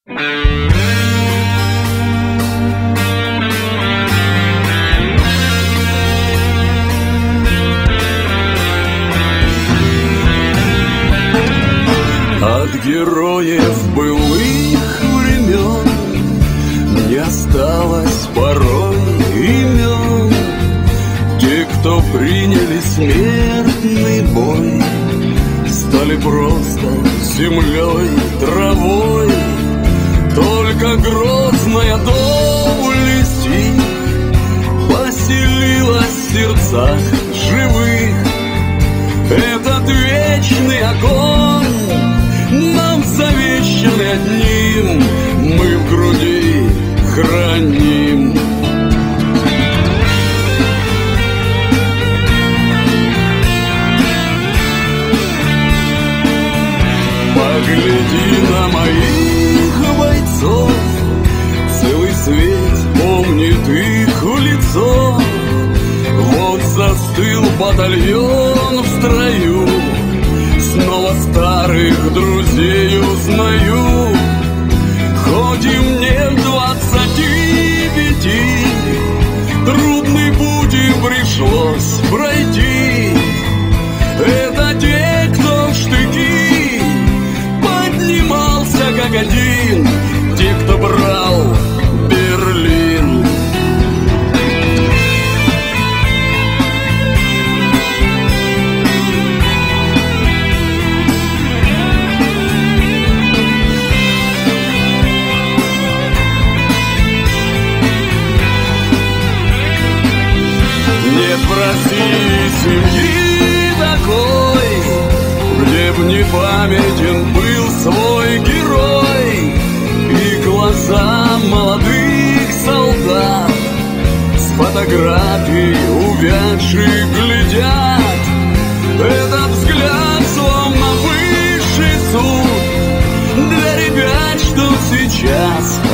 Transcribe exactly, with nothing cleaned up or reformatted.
От героев былых времен не осталось порой имен. Те, кто приняли смертный бой, стали просто землей, травой. Только грозная доблесть поселилась в сердцах живых. Этот вечный огонь нам завещанный одним, мы в груди храним. Погляди на моих бойцов, целый свет помнит их в лицо. Вот застыл батальон в строю, снова старых друзей узнаю. Хоть и мне двадцати пяти, трудный путь им пришлось пройти. Это те, кто в штыки поднимался как один, те, кто брал Берлин. Нет в России семьи такой, где б не памятен был свой герой. И глаза молодых солдат с фотографий увядших глядят. Этот взгляд словно высший суд для ребят, что сейчас